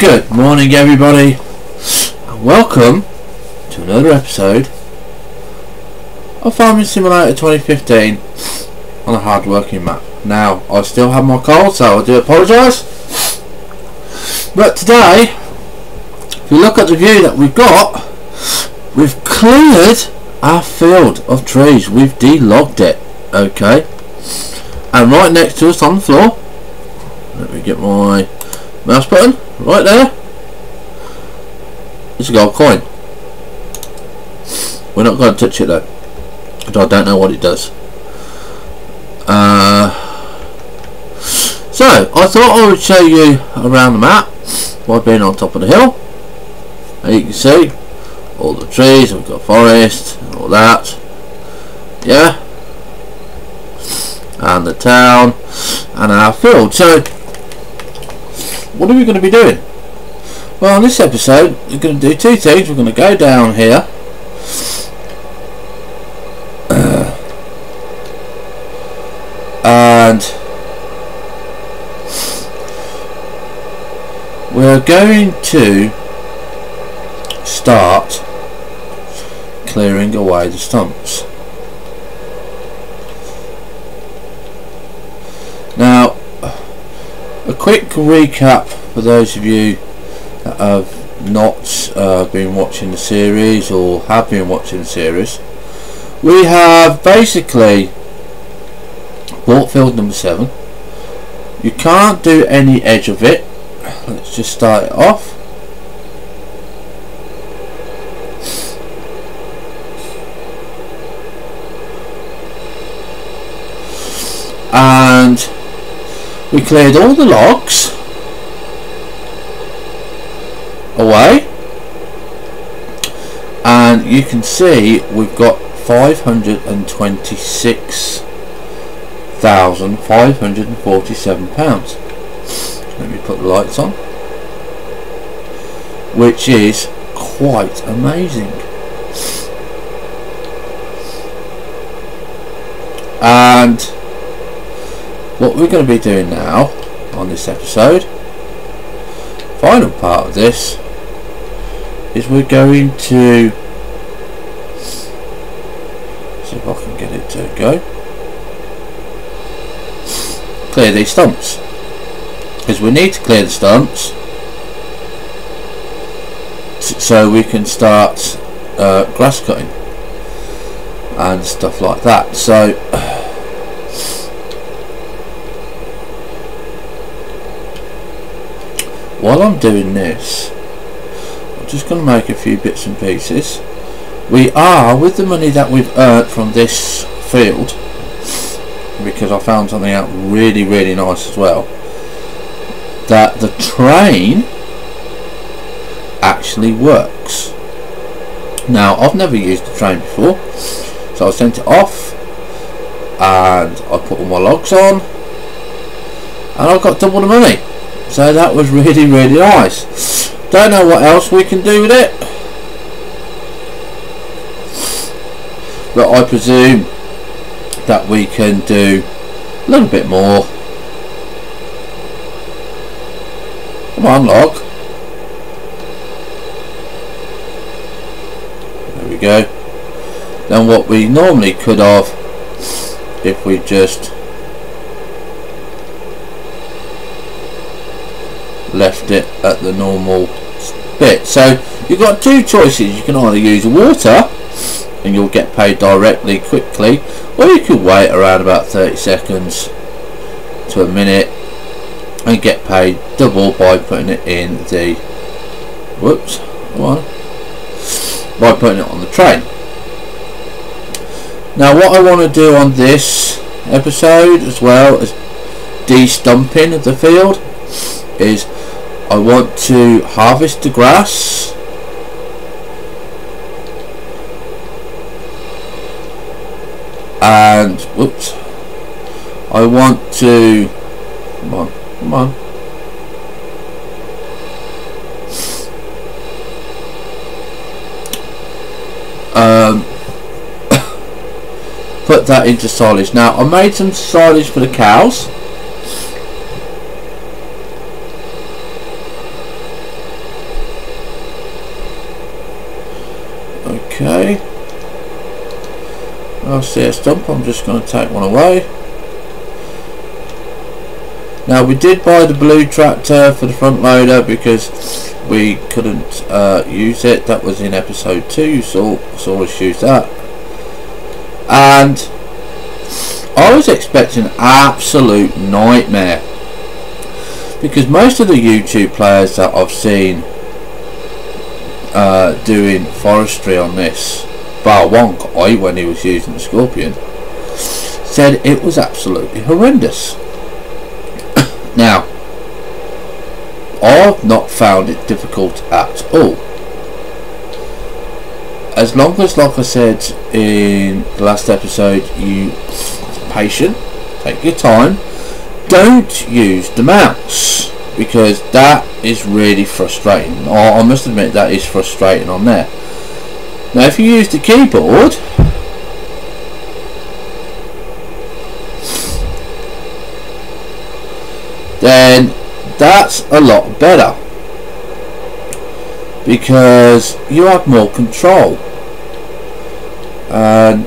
Good morning everybody and welcome to another episode of Farming Simulator 2015 on a hard working map. Now I still have my cold, so I do apologise, but today if you look at the view that we've got, we've cleared our field of trees, we've de-logged it, okay, and right next to us on the floor, let me get my mouse button, right there, it's a gold coin. We're not going to touch it though, because I don't know what it does. So I thought I would show you around the map by being on top of the hill. And you can see all the trees, we've got forest and all that, yeah, and the town and our field. So what are we going to be doing? Well, in this episode we're going to do two things. We're going to go down here and we're going to start clearing away the stumps. Now, a quick recap for those of you that have not been watching the series or have been watching the series. We have basically bought field number 7. You can't do any edge of it. Let's just start it off. And we cleared all the logs away, and you can see we've got 526,547 pounds. Let me put the lights on, which is quite amazing. And what we're going to be doing now on this episode, final part of this, is we're going to see if I can get it to go, clear these stumps, because we need to clear the stumps so we can start grass cutting and stuff like that. So while I'm doing this, I'm just going to make a few bits and pieces. We are, with the money that we've earned from this field, because I found something out really nice as well, that the train actually works. Now I've never used the train before, so I sent it off and I put all my logs on and I got double the money. So that was really nice. Don't know what else we can do with it, but I presume that we can do a little bit more. Come on, log. There we go. Then what we normally could have, if we just left it at the normal bit. So you've got two choices. You can either use water and you'll get paid directly quickly, or you could wait around about 30 seconds to a minute and get paid double by putting it in the by putting it on the train. Now what I want to do on this episode, as well as de-stumping the field, is I want to harvest the grass and I want to come on put that into silage. Now I made some silage for the cows, Okay. I'll see a stump. I'm just going to take one away. Now we did buy the blue tractor for the front loader because we couldn't use it. That was in episode 2. You saw us use that. And I was expecting an absolute nightmare, because most of the YouTube players that I've seen doing forestry on this, bar one guy when he was using the Scorpion, said it was absolutely horrendous. Now, I've not found it difficult at all. As long as, like I said in the last episode, you patient, take your time, don't use the mouse, because that is really frustrating. I must admit that is frustrating on there. Now if you use the keyboard, then that's a lot better, because you have more control. And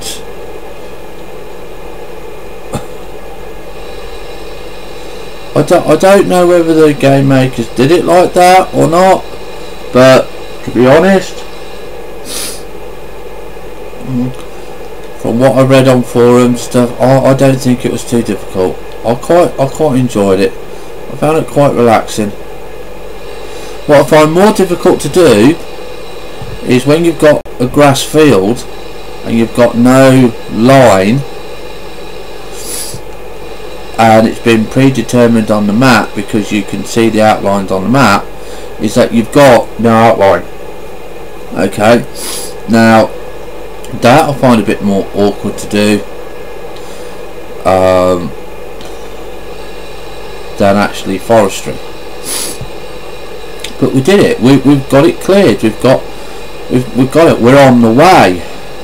I don't know whether the game makers did it like that or not, but to be honest, from what I read on forums stuff, I don't think it was too difficult. I quite enjoyed it. I found it quite relaxing. What I find more difficult to do is when you've got a grass field and you've got no line, and it's been predetermined on the map because you can see the outlines on the map, is that you've got no outline. Okay, now that I find a bit more awkward to do than actually forestry. But we did it. We've got it cleared. We've got it. We're on the way.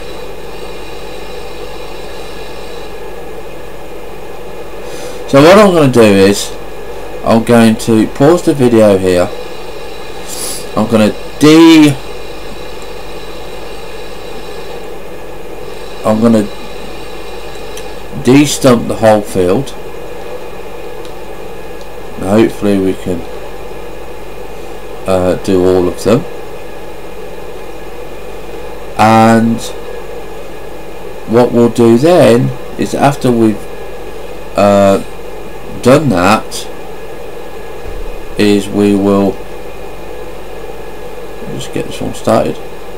So what I'm going to do is I'm going to pause the video here. I'm going to de-stump the whole field. And hopefully we can do all of them. And what we'll do then is, after we've done that, is we will just get this one started.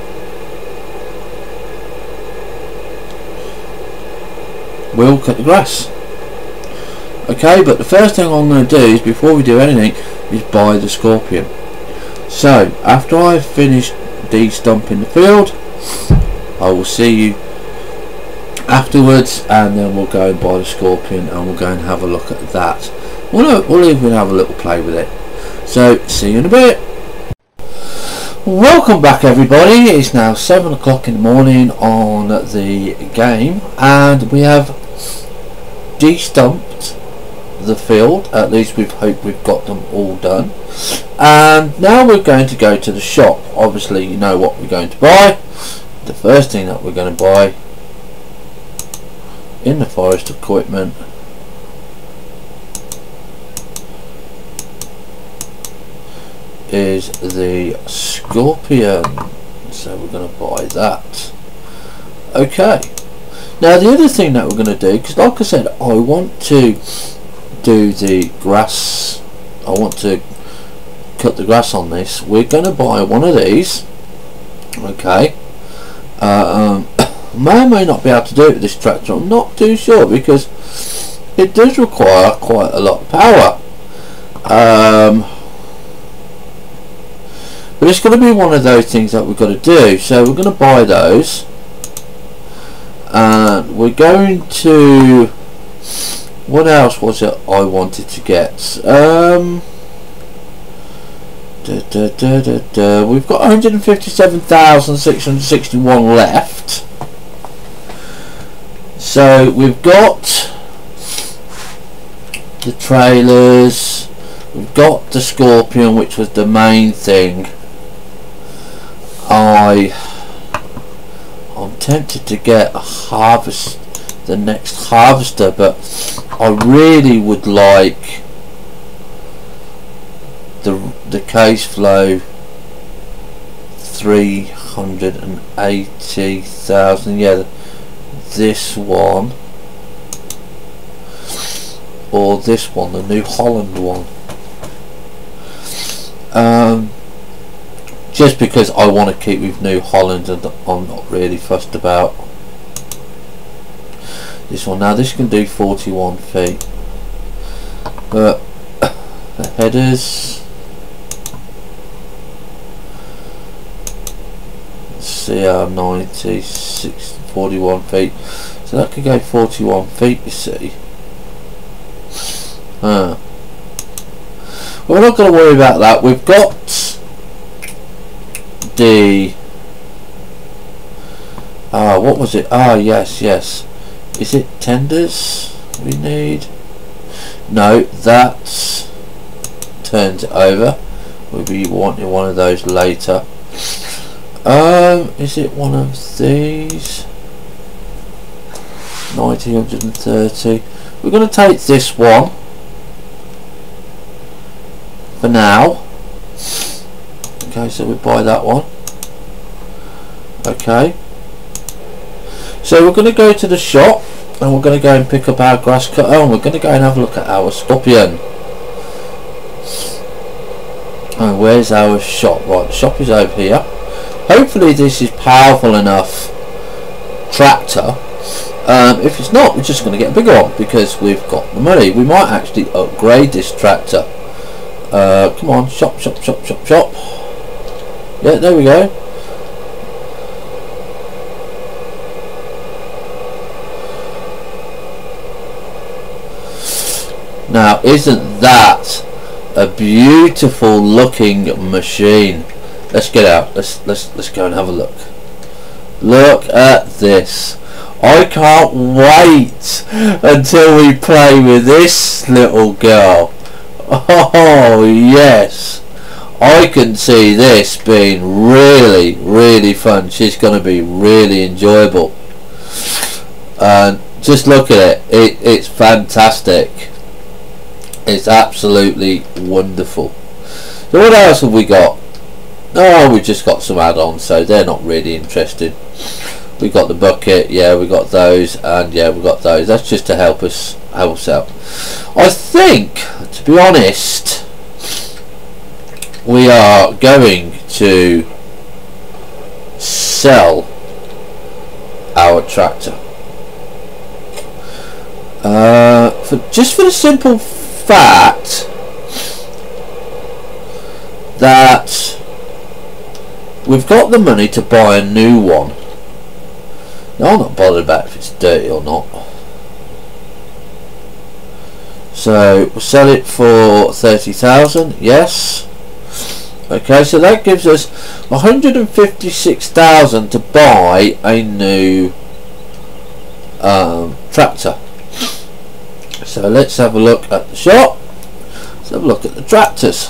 We'll cut the grass. Okay, but the first thing I'm going to do is, before we do anything, is buy the Scorpion. So after I've finished de-stumping the field, I will see you afterwards, and then we'll go and buy the Scorpion and we'll go and have a look at that. We'll even have a little play with it. So see you in a bit. Welcome back everybody. It's now 7 o'clock in the morning on the game, and we have de-stumped the field. At least we've got them all done, and now we're going to go to the shop. Obviously you know what we're going to buy. The first thing that we're going to buy in the forest equipment is the Scorpion, so we're going to buy that. Okay, now the other thing that we're going to do, because like I said, I want to do the grass, I want to cut the grass on this. We're going to buy one of these. Okay, may or may not be able to do it with this tractor. I'm not too sure, because it does require quite a lot of power. But it's going to be one of those things that we've got to do. So we're going to buy those, and we're going to, what else was it I wanted to get? We've got 157,661 left. So we've got the trailers, we've got the Scorpion, which was the main thing I I'm tempted to get a the next harvester, but I really would like the case flow 380,000. Yeah, this one or this one, the New Holland one. Just because I want to keep with New Holland and I'm not really fussed about this one. Now this can do 41 feet, but the headers, CR96, 41 feet, so that could go 41 feet, you see. Well, we're not going to worry about that. We've got the what was it? Yes. Is it tenders we need? No, that's turns it over. We'll be wanting one of those later. Is it one of these? 90, 130. We're going to take this one for now. Okay, so we buy that one. Okay, so we're going to go to the shop and we're going to go and pick up our grass cutter, and we're going to go and have a look at our scorpion. And where's our shop? Right, the shop is over here. Hopefully this is powerful enough tractor. If it's not, we're just going to get a bigger one because we've got the money. We might actually upgrade this tractor. Come on, shop. Yeah, there we go. Now, isn't that a beautiful looking machine? Let's get out. Let's go and have a look. Look at this. I can't wait until we play with this little girl. Oh yes, I can see this being really fun. She's going to be really enjoyable. And just look at it. It's fantastic. It's absolutely wonderful. So what else have we got? Oh, we've just got some add-ons, so they're not really interesting. We got the bucket, yeah, we got those, and yeah, we got those. That's just to help us out. I think, to be honest, we are going to sell our tractor. Just for the simple fact that we've got the money to buy a new one. Now, I'm not bothered about if it's dirty or not. So we'll sell it for 30,000. Yes. Okay, so that gives us 156,000 to buy a new tractor. So let's have a look at the shop. Let's have a look at the tractors.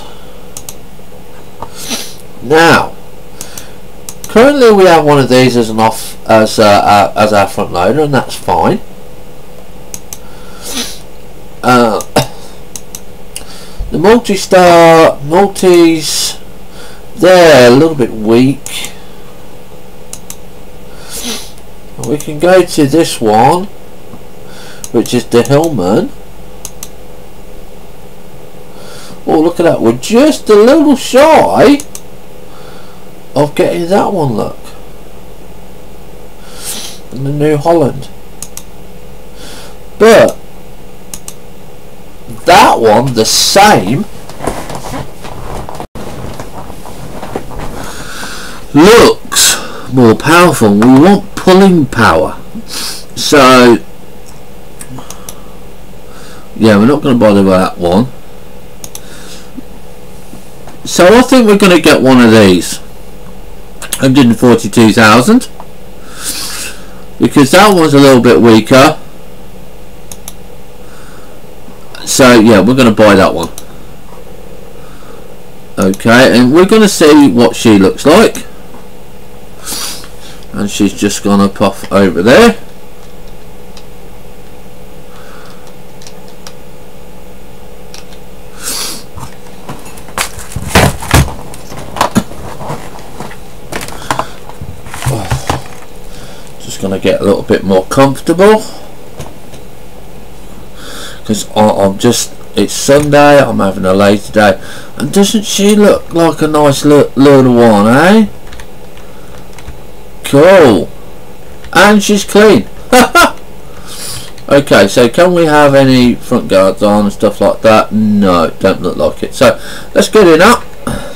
Now, currently we have one of these as our front loader, and that's fine. The multis, they're a little bit weak. We can go to this one, which is the Hillman. Oh, look at that, we're just a little shy of getting that one, look. And the New Holland. But that one, the same, looks more powerful. We want pulling power. So yeah, we're not going to bother with that one. So I think we're going to get one of these. 142,000, because that one's a little bit weaker. So yeah, we're going to buy that one. Okay, and we're going to see what she looks like. and she's just gone up off over there. Just gonna get a little bit more comfortable because I'm just, it's Sunday, I'm having a lazy day, and doesn't she look like a nice little one, eh? Cool. And she's clean. Okay, so can we have any front guards on and stuff like that? No, don't look like it. So let's get in up.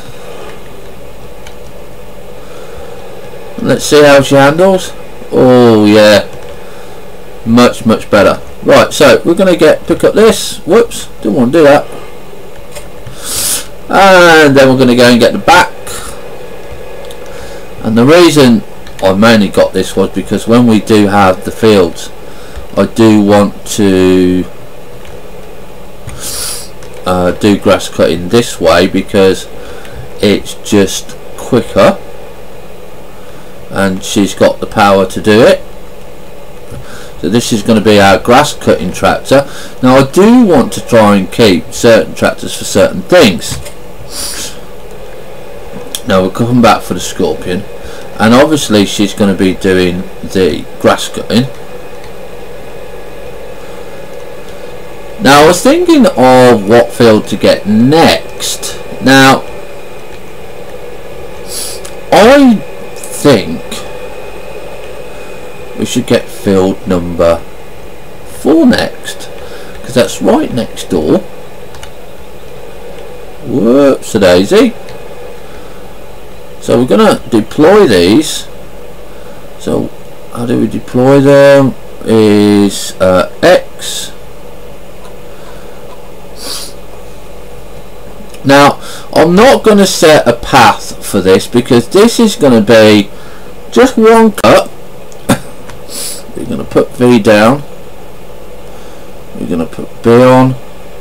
Let's see how she handles. Oh yeah, much better. Right, so we're going to pick up this. Whoops, didn't want to do that. And then we're going to go and get the back. And the reason I mainly got this was because when we do have the fields, I do want to do grass cutting this way because it's just quicker and she's got the power to do it. So this is going to be our grass cutting tractor. Now I do want to try and keep certain tractors for certain things. Now we'll come back for the Scorpion, and obviously she's going to be doing the grass cutting. Now I was thinking of what field to get next. Now I think we should get field number 4 next, because that's right next door. Whoops a daisy. So we're gonna deploy these. So how do we deploy them? Is X. Now I'm not going to set a path for this because this is going to be just one cut. We're going to put V down, we're going to put B on,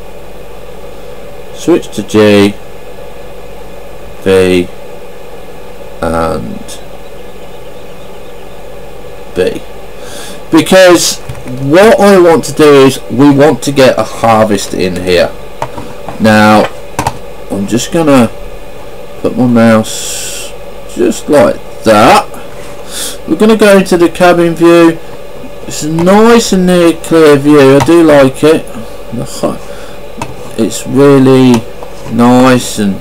switch to G, V and B, because what I want to do is we want to get a harvest in here. Now I'm just going to put my mouse just like that. We're going to go into the cabin view. It's a nice and near clear view. I do like it. It's really nice, and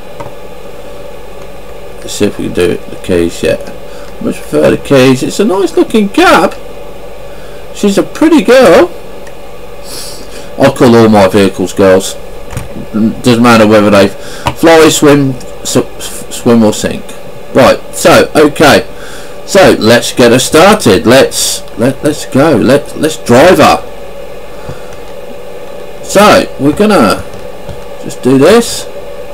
let's see if we can do it. The keys yet. I much prefer the keys. It's a nice looking cab. She's a pretty girl. I call all my vehicles girls. Doesn't matter whether they fly, swim or sink. Right, so okay, so let's get her started. Let's go. Let's drive her. So we're gonna just do this.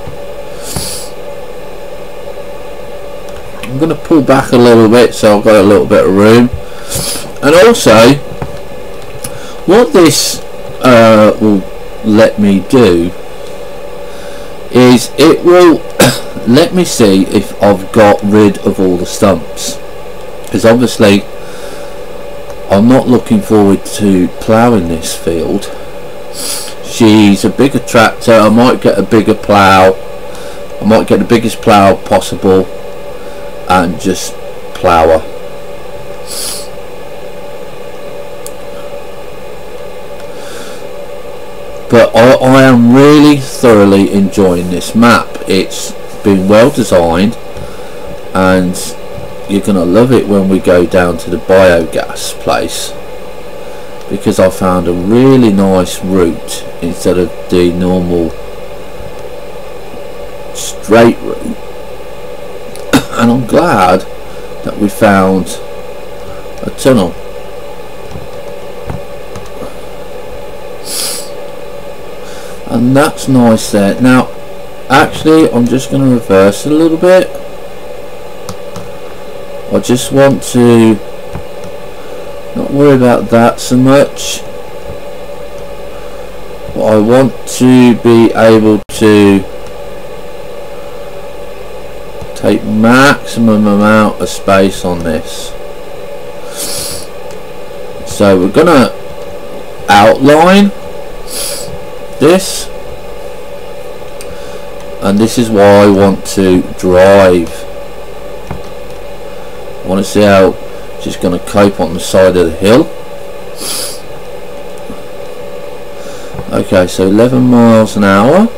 I'm gonna pull back a little bit so I've got a little bit of room, and also what this will let me do is it will let me see if I've got rid of all the stumps, because obviously I'm not looking forward to ploughing this field. She's a bigger tractor. I might get a bigger plough. I might get the biggest plough possible and just plough her. But I am really thoroughly enjoying this map. It's been well designed, and you're going to love it when we go down to the biogas place, because I found a really nice route instead of the normal straight route. And I'm glad that we found a tunnel. And that's nice there. Now actually I'm just going to reverse it a little bit. I just want to not worry about that so much. But I want to be able to take maximum amount of space on this. So we're gonna outline this, and this is why I want to drive. I want to see how she's going to cope on the side of the hill. Okay, so 11 miles an hour.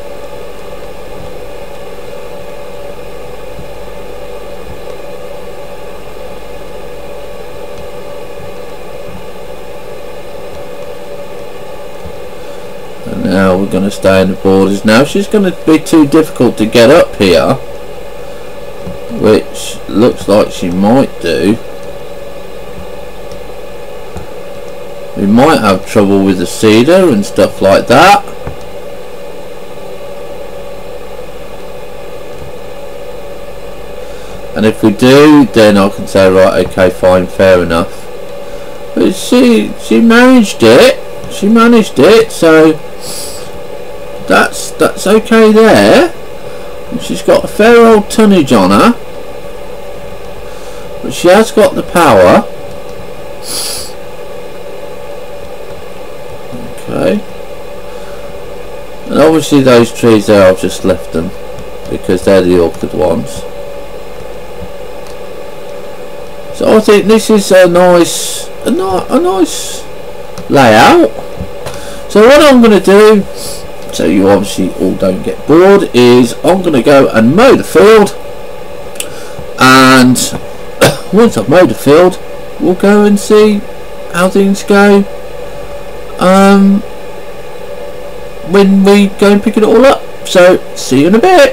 And now we're going to stay in the borders. Now she's going to be too difficult to get up here, which looks like she might do. We might have trouble with the cedar and stuff like that. And if we do, then I can say, right, okay, fine, fair enough. But she managed it. She managed it, so that's okay there. And she's got a fair old tonnage on her, but she has got the power. Okay, and obviously those trees there, I've just left them because they're the awkward ones. So I think this is a nice layout. So what I'm going to do, so you obviously all don't get bored, is I'm going to go and mow the field, and once I've mowed the field, we'll go and see how things go when we go and pick it all up. So see you in a bit.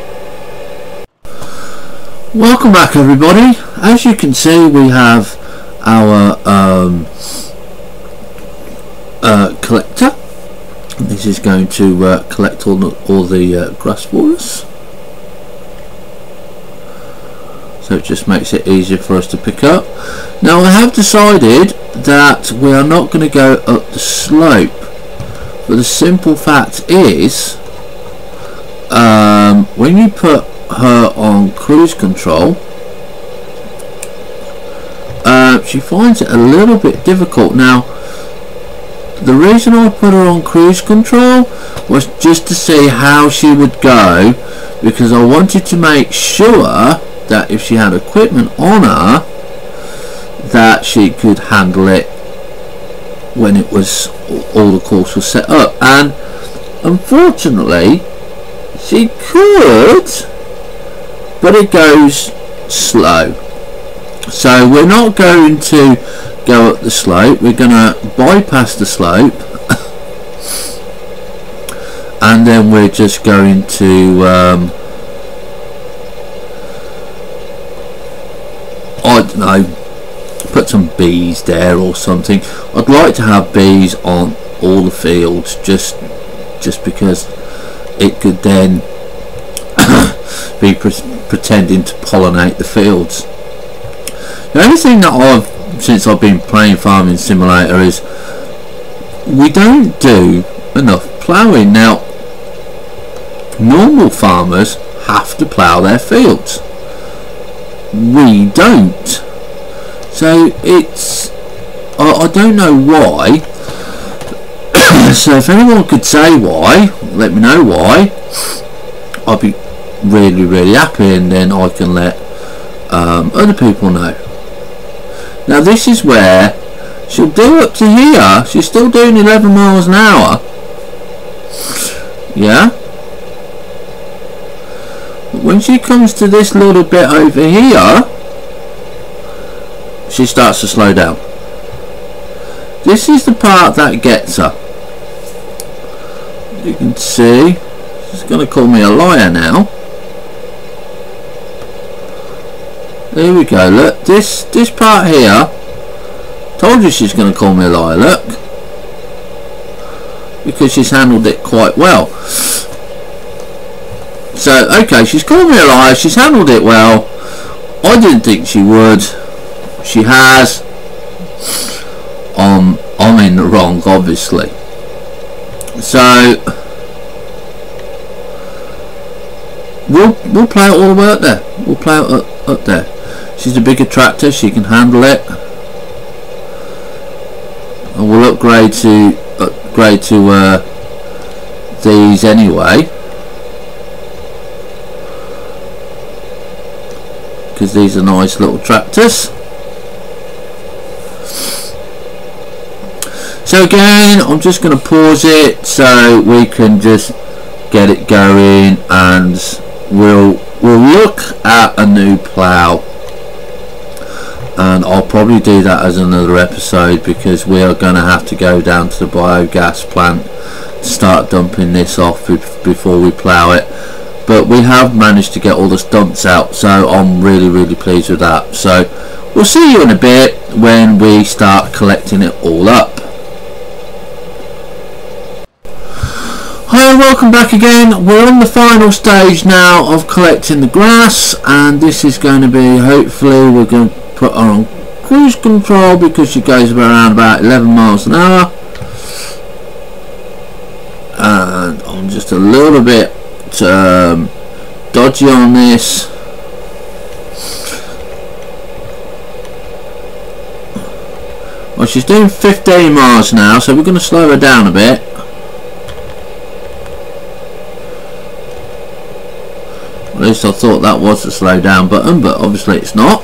Welcome back, everybody. As you can see, we have our collector. This is going to collect all the grass for us, so it just makes it easier for us to pick up. Now I have decided that we are not going to go up the slope, but the simple fact is, when you put her on cruise control, she finds it a little bit difficult. Now the reason I put her on cruise control was just to see how she would go, because I wanted to make sure that if she had equipment on her, that she could handle it when it was all the course was set up. And unfortunately she could, but it goes slow. So we're not going to go up the slope, we're going to bypass the slope and then we're just going to I don't know, put some bees there or something. I'd like to have bees on all the fields, just because it could then be pretending to pollinate the fields. The only thing that since I've been playing Farming Simulator is we don't do enough ploughing. Now normal farmers have to plough their fields, we don't. So it's, I don't know why. So if anyone could say why, let me know why. I'd be really happy, and then I can let other people know. Now this is where she'll do up to here. She's still doing 11 miles an hour. Yeah. But when she comes to this little bit over here, she starts to slow down. This is the part that gets her. You can see she's going to call me a liar now. There we go, look, this part here, told you she's going to call me a liar, look, because she's handled it quite well. So okay, she's called me a liar, she's handled it well. I didn't think she would. She has. I'm in the wrong, obviously. So we'll plough it all the way up there. We'll plough it up there. She's a bigger tractor, she can handle it. And we'll upgrade to these anyway, because these are nice little tractors. So again, I'm just going to pause it so we can just get it going, and we'll look at a new plough, and I'll probably do that as another episode, because we are going to have to go down to the biogas plant to start dumping this off before we plough it. But we have managed to get all the stumps out, so I'm really pleased with that. So we'll see you in a bit when we start collecting it all up. Hi and welcome back again. We're on the final stage now of collecting the grass, and this is going to be, hopefully we're going to put her on cruise control because she goes around about 11 miles an hour, and I'm just a little bit dodgy on this. Well, she's doing 15 miles now, so we're going to slow her down a bit. At least I thought that was the slow down button, but obviously it's not.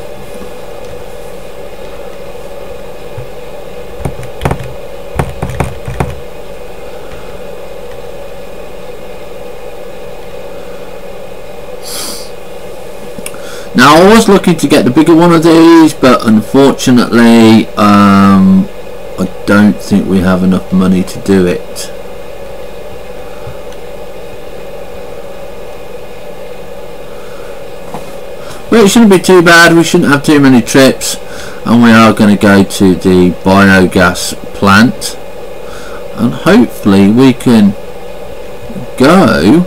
Now I was looking to get the bigger one of these, but unfortunately I don't think we have enough money to do it. But it shouldn't be too bad, we shouldn't have too many trips, and we are going to go to the biogas plant, and hopefully we can go,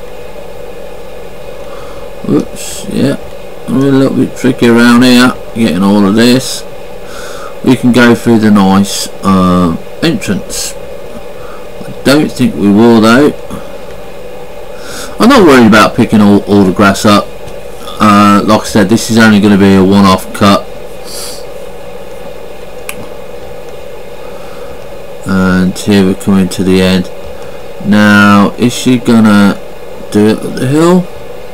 oops, yeah, I'm a little bit tricky around here getting all of this. We can go through the nice entrance. I don't think we will though. I'm not worried about picking all the grass up. Like I said, this is only going to be a one-off cut, and here we're coming to the end. Now, is she gonna do it up the hill?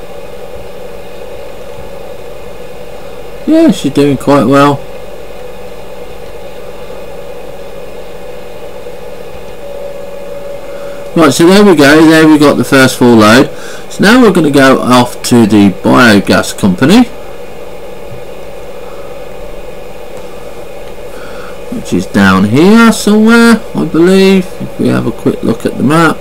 Yeah, she's doing quite well. Right, so there we go, there we got the first full load. So now we're going to go off to the biogas company, which is down here somewhere, I believe, if we have a quick look at the map.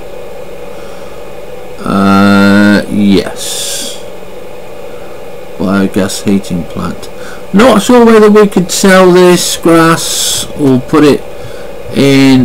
Yes, biogas heating plant. Not sure whether we could sell this grass or put it in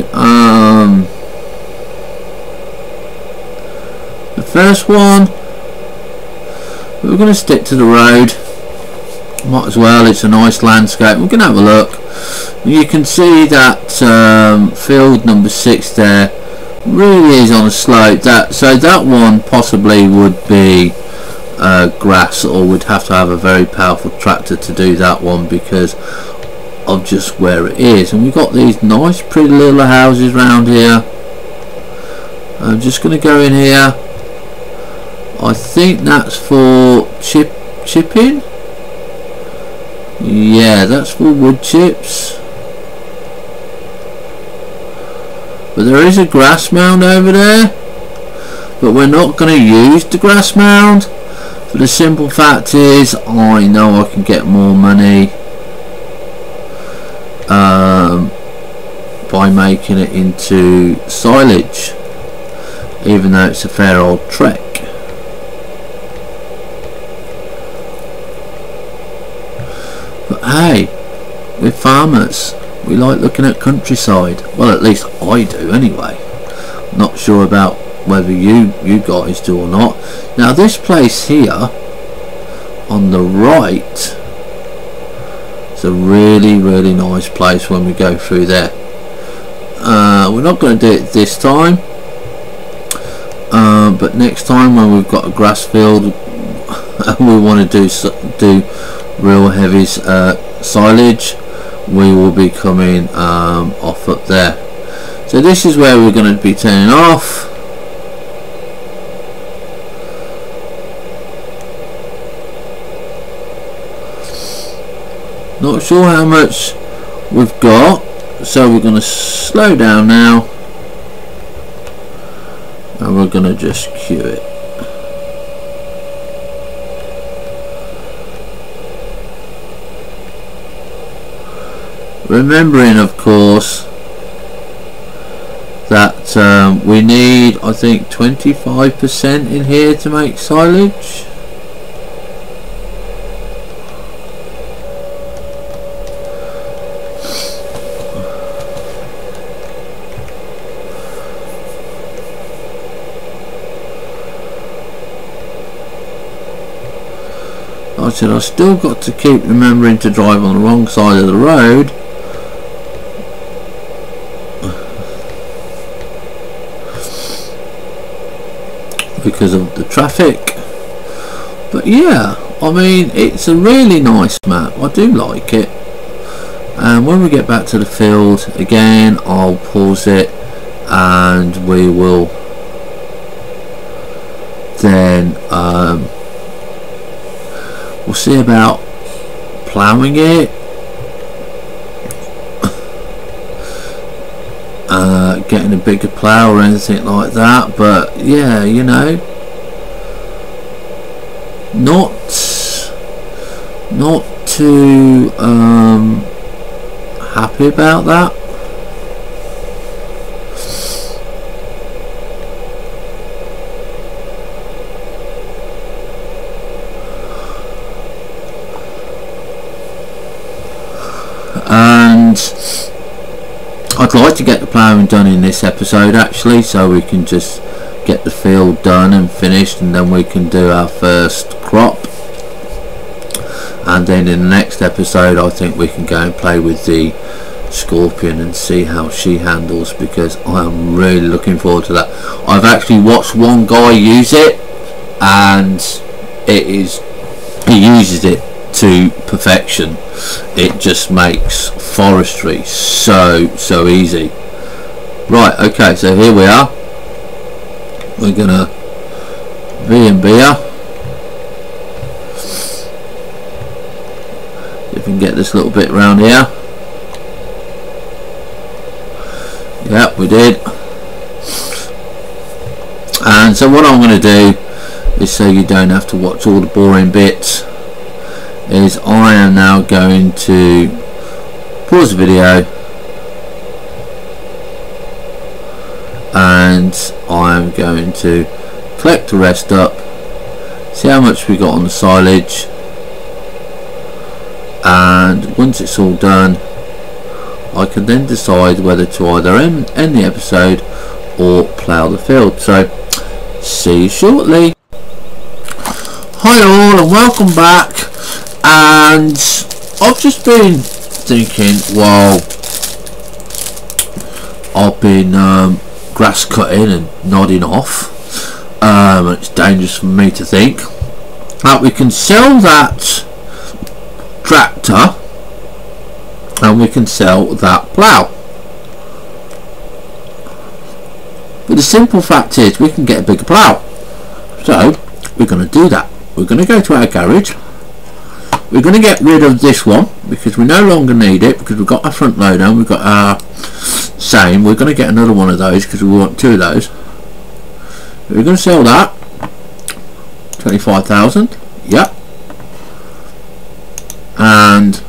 the first one. We're going to stick to the road, might as well, it's a nice landscape. We're going to have a look. You can see that field number 6 there really is on a slope, so that one possibly would be grass, or we'd have to have a very powerful tractor to do that one because of just where it is. And we've got these nice pretty little houses around here. I'm just going to go in here. I think that's for chipping. Yeah, that's for wood chips. But there is a grass mound over there, but we're not going to use the grass mound. For the simple fact is, I know I can get more money by making it into silage, even though it's a fair old trek. But hey, we're farmers, we like looking at countryside. Well, at least I do anyway. Not sure about whether you guys do or not. Now this place here on the right is a really nice place when we go through there. We're not going to do it this time, but next time when we've got a grass field we want to do real heavy silage, we will be coming off up there. So this is where we're going to be turning off. Not sure how much we've got, so we're going to slow down now and we're going to just cue it. Remembering of course that we need, I think, 25% in here to make silage. I said I've still got to keep remembering to drive on the wrong side of the road. Because of the traffic. But yeah, I mean, it's a really nice map. I do like it. And when we get back to the field again, I'll pause it and we will then we'll see about ploughing it, getting a bigger plough or anything like that. But yeah, you know, not too happy about that. And I'd like to get the ploughing done in this episode actually, so we can just get the field done and finished, and then we can do our first crop. And then in the next episode I think we can go and play with the Scorpion and see how she handles, because I am really looking forward to that. I've actually watched one guy use it and he uses it to perfection. It just makes forestry so easy. Right, okay, so here we are. We're gonna V&B her. If we can get this little bit around here. Yep, we did. And so what I'm going to do is, so you don't have to watch all the boring bits, is I am now going to pause the video and I'm going to collect the rest up, see how much we got on the silage, and once it's all done I can then decide whether to either end the episode or plough the field. So see you shortly. Hi all and welcome back. And I've just been thinking while I've been grass cutting and nodding off, it's dangerous for me to think that we can sell that tractor and we can sell that plough. But the simple fact is we can get a bigger plough. So we're going to do that. We're going to go to our garage. We're going to get rid of this one because we no longer need it, because we've got our front loader and we've got our same. We're going to get another one of those because we want two of those. We're going to sell that. 25,000. Yep. And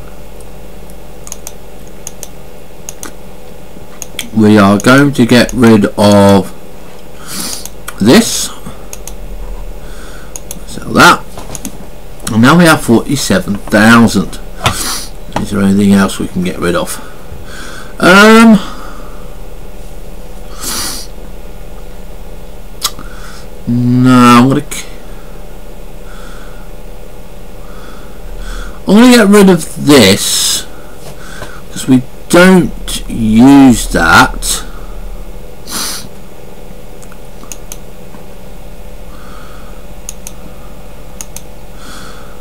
we are going to get rid of this. Sell that. And now we have 47,000. Is there anything else we can get rid of? No, I'm gonna get rid of this because we don't use that.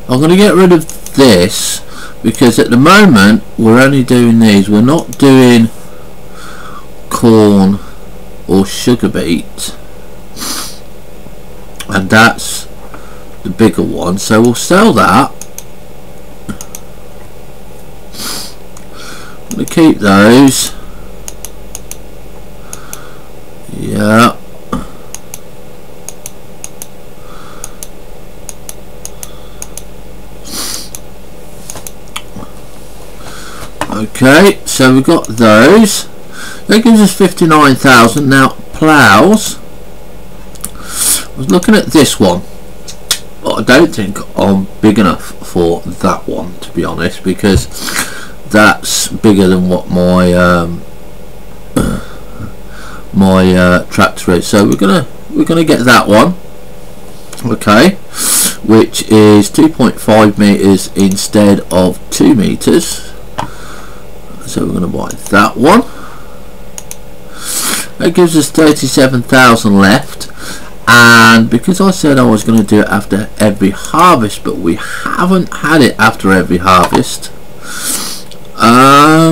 I'm going to get rid of this because at the moment we're only doing these. We're not doing corn or sugar beet, and that's the bigger one, so we'll sell that. I'm going to keep those. Yeah. Okay, so we've got those. That gives us 59,000. Now ploughs, I was looking at this one, but I don't think I'm big enough for that one, to be honest, because that's bigger than what my tractor is. So we're gonna get that one, okay, which is 2.5 meters instead of 2 meters. So we're going to buy that one. That gives us 37,000 left, and because I said I was going to do it after every harvest, but we haven't had it after every harvest, I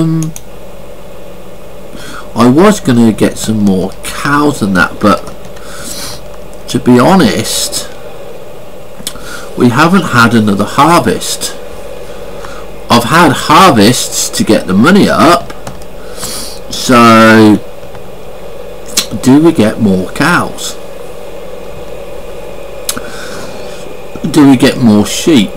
was going to get some more cows than that, but to be honest, we haven't had another harvest. I've had harvests to get the money up, so do we get more cows? Do we get more sheep?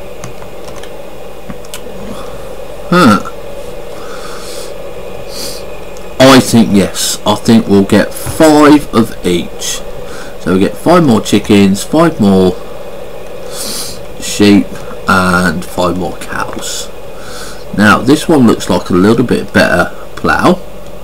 I think yes. I think we'll get 5 of each. So we get 5 more chickens, 5 more sheep, and 5 more cows. Now this one looks like a little bit better plough.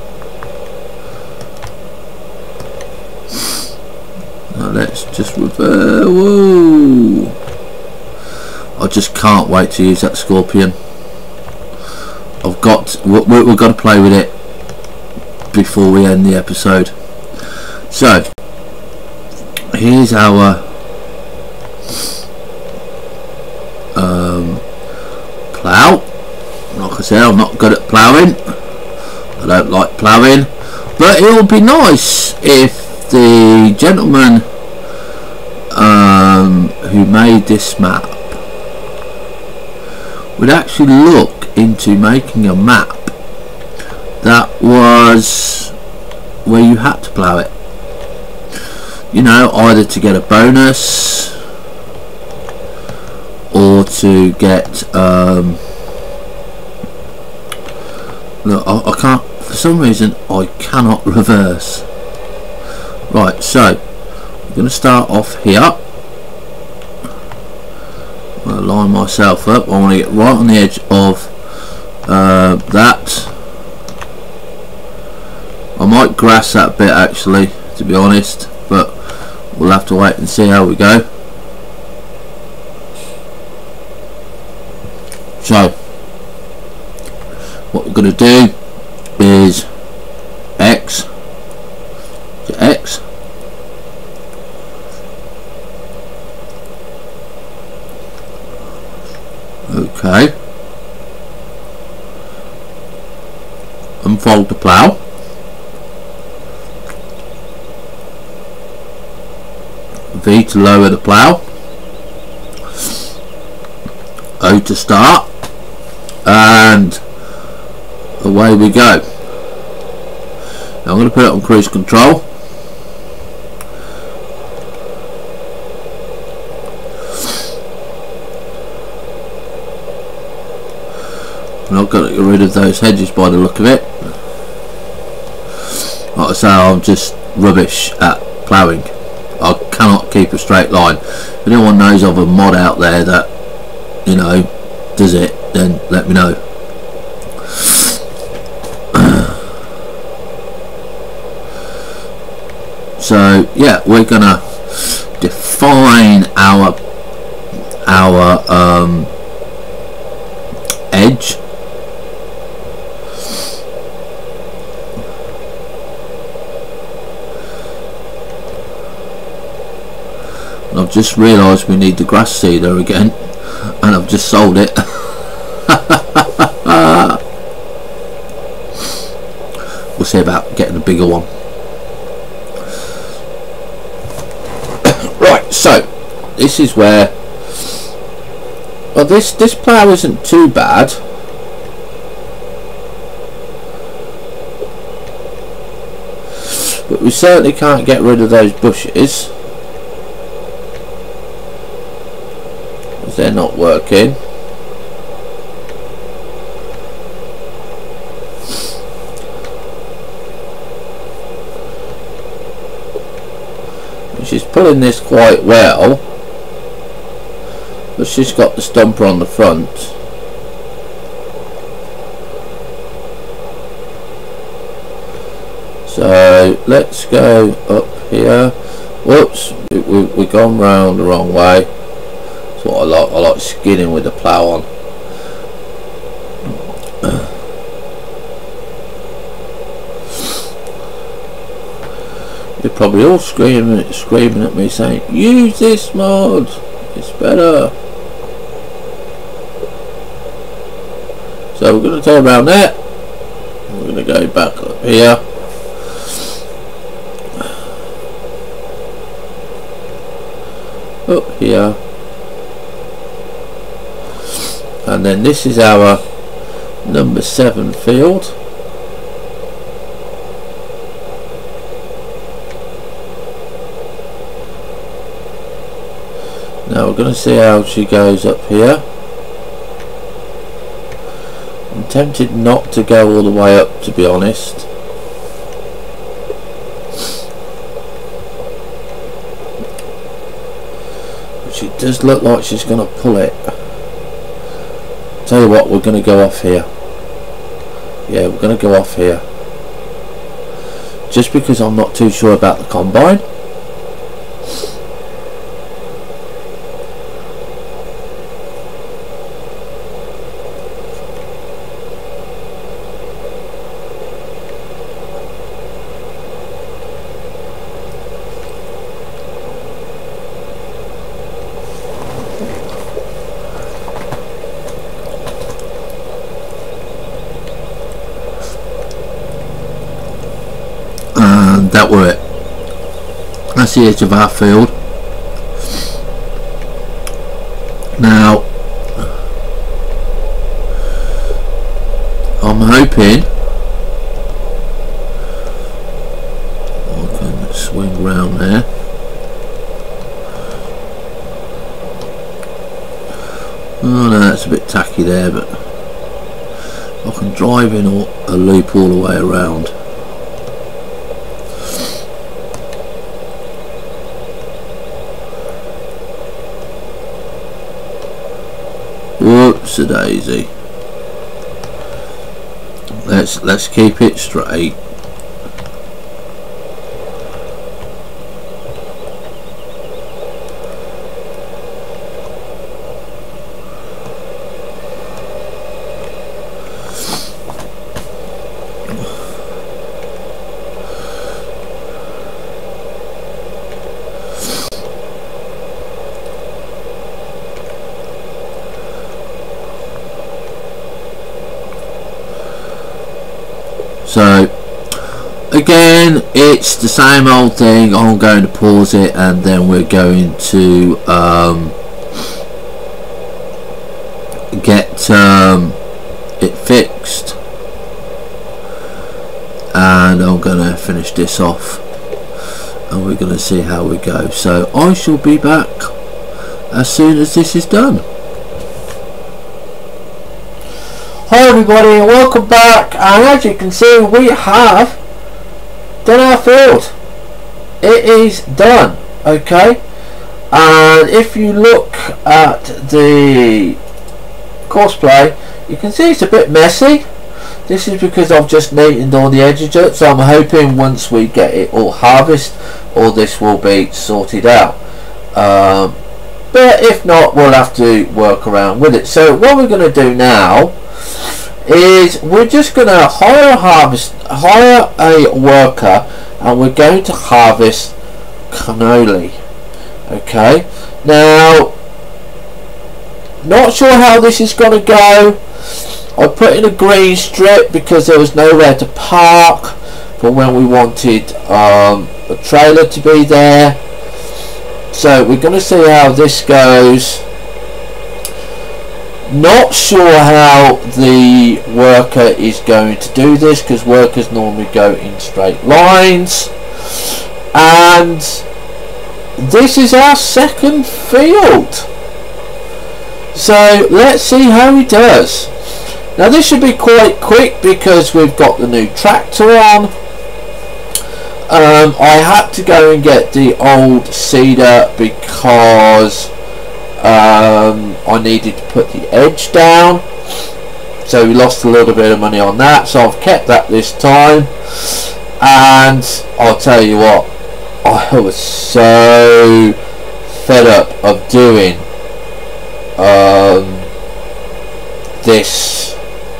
Now let's just reverse. Whoa! I just can't wait to use that Scorpion. We've got to play with it before we end the episode. So here's our plough. Like I said, I'm not good at ploughing. I don't like ploughing, but it would be nice if the gentleman who made this map would actually look into making a map that was where you had to plough it. You know, either to get a bonus or to get look, I can't, for some reason I cannot reverse. Right, so I'm going to start off here. I'm going to line myself up. I want to get right on the edge of that. I might grass that bit actually, to be honest, but we'll have to wait and see how we go. So what we're going to do is X to X, okay, unfold the plough, V to lower the plough, O to start, and away we go. Now I'm going to put it on cruise control. And I've got to get rid of those hedges by the look of it. Like I say, I'm just rubbish at ploughing. I cannot keep a straight line. If anyone knows of a mod out there that, you know, does it, then let me know. So yeah, we're gonna define our edge. And I've just realised we need the grass seeder again. and I've just sold it. We'll see about getting a bigger one. Right, so this is where, well, this plough isn't too bad. But we certainly can't get rid of those bushes, because they're not working. She's pulling this quite well, but she's got the stumper on the front. So let's go up here. Whoops, we've gone round the wrong way. That's what I like skinning with the plough on. You're probably all screaming at me saying, use this mod, it's better. So we're going to turn around there. We're going to go back up here. Up here. And then this is our number 7 field. Now we're going to see how she goes up here. I'm tempted not to go all the way up, to be honest. But she does look like she's going to pull it. Tell you what, we're going to go off here. Yeah, we're going to go off here. Just because I'm not too sure about the combine. That were it. That's the edge of our field. Now I'm hoping I can swing round there. Oh no, that's a bit tacky there, but I can drive in a loop all the way around. Whoops a daisy. Let's keep it straight. So again, it's the same old thing. I'm going to pause it and then we're going to get it fixed, and I'm going to finish this off and we're going to see how we go. So I shall be back as soon as this is done. Hi everybody and welcome back, and as you can see we have done our field. It is done, okay, and if you look at the cosplay you can see it's a bit messy. This is because I've just neatened all the edges up, so I'm hoping once we get it all harvested all this will be sorted out, but if not we'll have to work around with it. So what we're going to do now is we're just going to hire a worker and we're going to harvest cannoli. Okay, now not sure how this is going to go. I put in a green strip because there was nowhere to park for when we wanted a trailer to be there. So we're going to see how this goes. Not sure how the worker is going to do this, because workers normally go in straight lines. And this is our second field. So let's see how he does. Now this should be quite quick because we've got the new tractor on. I had to go and get the old seeder because I needed to put the edge down, so we lost a little bit of money on that, so I've kept that this time. And I'll tell you what, I was so fed up of doing this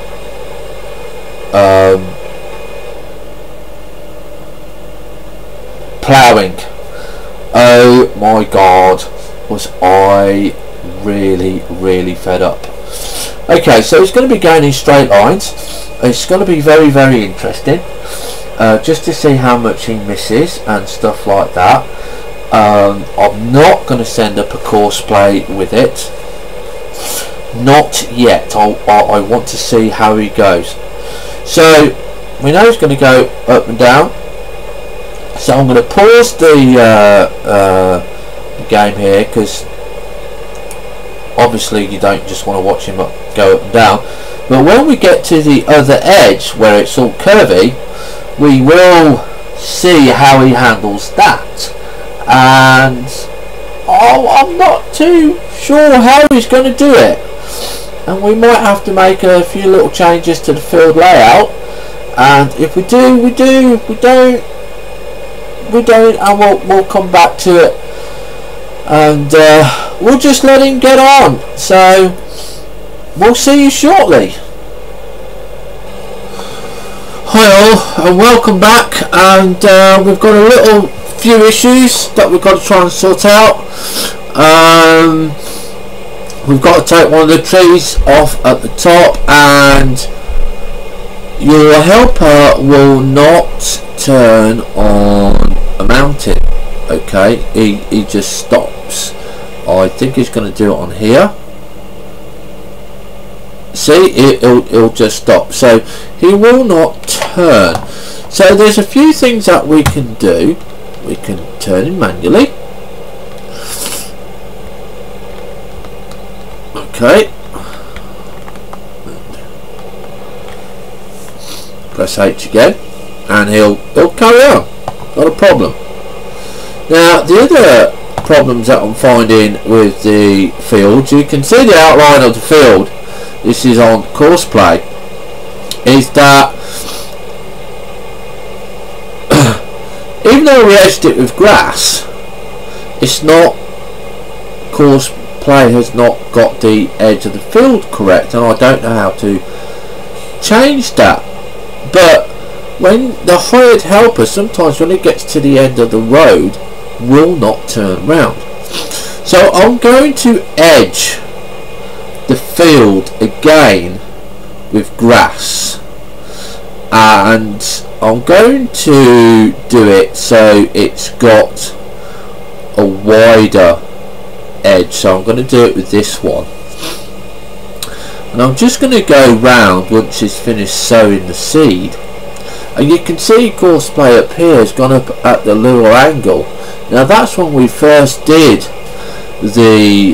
ploughing. Oh my god, was I really fed up. Okay, so it's going to be going in straight lines. It's going to be very interesting, just to see how much he misses and stuff like that. I'm not going to send up a course play with it, not yet. I want to see how he goes. So we know he's going to go up and down, so I'm going to pause the game here, because obviously you don't just want to watch him go up and down. But when we get to the other edge where it's all curvy, we will see how he handles that. And I'm not too sure how he's going to do it, and we might have to make a few little changes to the field layout. And if we do, we do. If we don't, we don't, and we'll come back to it. And we'll just let him get on. So we'll see you shortly. Hi all, and welcome back. And we've got a little few issues that we've got to try and sort out. We've got to take one of the trees off at the top, and your helper will not turn on a mountain. Okay, he just stops. I think he's going to do it on here. See, he'll just stop, so he will not turn. So there's a few things that we can do. We can turn him manually. Okay, press H again, and he'll carry on. Not a problem. Now the other problems that I'm finding with the fields, you can see the outline of the field. This is on course play. Is that even though we edged it with grass, it's not, course play has not got the edge of the field correct, and I don't know how to change that. But when the hired helper, sometimes when it gets to the end of the road, will not turn round. So I'm going to edge the field again with grass, and I'm going to do it so it's got a wider edge. So I'm going to do it with this one, and I'm just going to go round once it's finished sowing the seed. And you can see course play up here has gone up at the little angle. Now that's when we first did the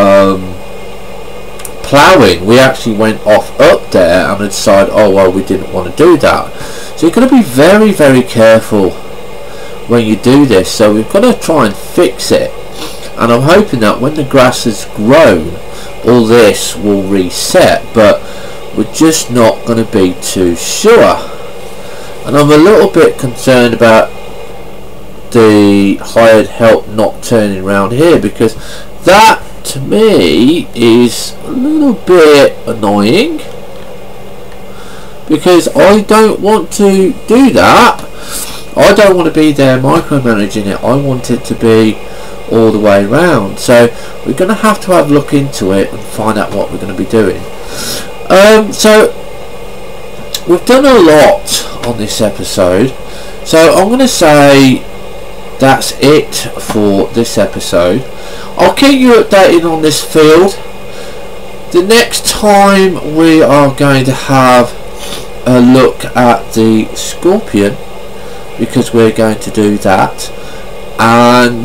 ploughing. We actually went off up there and decided, oh well, we didn't want to do that. So you've got to be very careful when you do this. So we've got to try and fix it, and I'm hoping that when the grass has grown, all this will reset, but we're just not going to be too sure. And I'm a little bit concerned about the hired help not turning around here, because that to me is a little bit annoying, because I don't want to do that. I don't want to be there micromanaging it. I want it to be all the way round. So we're going to have a look into it and find out what we're going to be doing. So we've done a lot on this episode, so I'm going to say that's it for this episode. I'll keep you updated on this field. The next time we are going to have a look at the Scorpion, because we're going to do that. And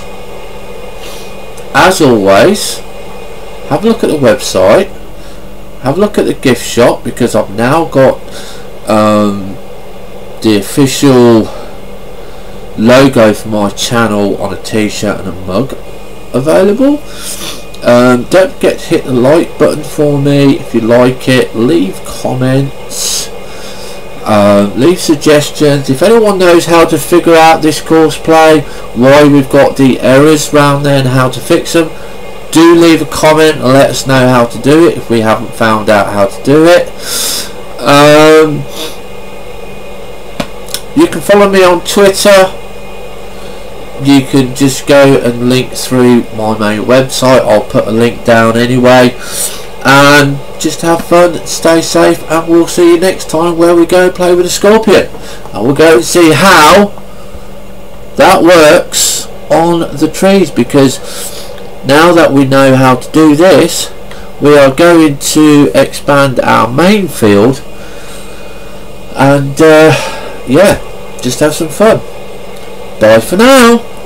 as always, have a look at the website, have a look at the gift shop, because I've now got the official logo for my channel on a t-shirt and a mug available. Don't forget to hit the like button for me if you like it. Leave comments, leave suggestions. If anyone knows how to figure out this courseplay, why we've got the errors around there and how to fix them, do leave a comment and let us know how to do it if we haven't found out how to do it. You can follow me on Twitter. You can just go and link through my main website. I'll put a link down anyway. And just have fun, stay safe, and we'll see you next time where we go play with a Scorpion. And we'll go and see how that works on the trees, because now that we know how to do this, we are going to expand our main field and yeah, just have some fun. Bye for now.